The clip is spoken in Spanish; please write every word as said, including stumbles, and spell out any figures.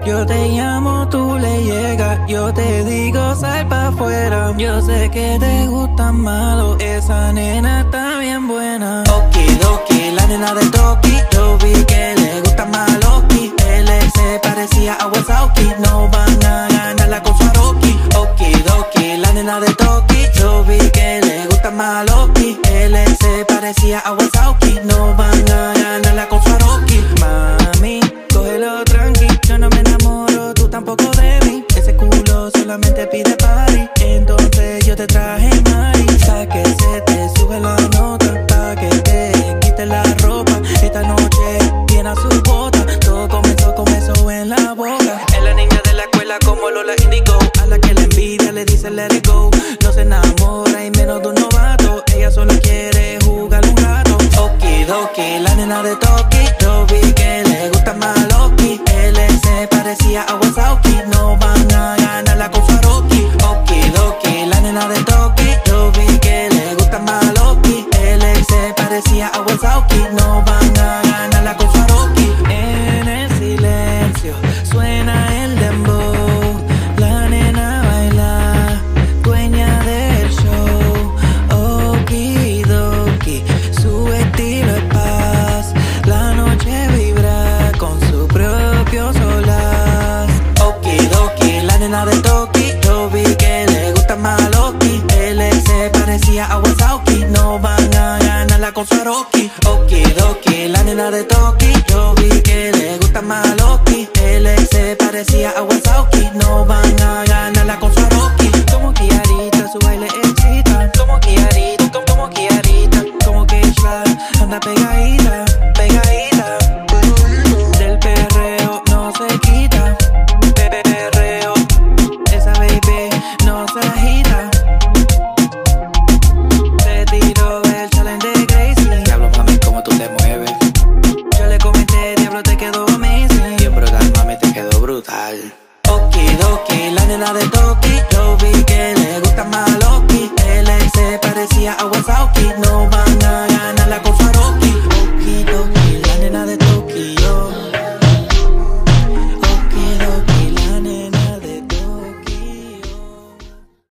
Yo te llamo, tú le llegas. Yo te digo, sal pa' afuera. Yo sé que te gustan malo. Esa nena está bien buena. Okidoki, la nena de Toki. Yo vi que le gusta Maloki. Él se parecía a Wazowski. No van a ganarla con Swarovski. Okidoki, la nena de Toki. Yo vi que le gusta Maloki. Él se parecía a Wazowski. No van a ganarla con Swarovski. Mami, cógelo tranqui. Yo no me enamoro, tú tampoco de mí. Ese culo solamente pide party. Entonces yo te traje Mari. Sa' que se te sube la nota, pa' que te quite la ropa. Esta noche viene a su bota. Todo comenzó con beso en la boca. Es la niña de la escuela como Lola Indigo. A la que la envidia le dice let it go. No se enamora y menos de un novato. Ella solo quiere jugar un rato. Okidoki, la nena de Toki. Yo vi que le gusta Maloki. Él se parecía a Wazowski. No van a ganarla con Swarovski. Okidoki, la nena de Toki. Yo vi que le gusta Maloki. Él se parecía a Wazowski. No van a ganarla con Swarovski. En el silencio suena el dembow. La nena baila, dueña del show. Okidoki, su estilo es paz. La noche vibra con su propio solaz. Okidoki, la nena de Toki. Yo vi que le gusta Maloki. Él se parecía a Wazowski. No van a ganarla con Swarovski. Okidoki, la nena de Toki.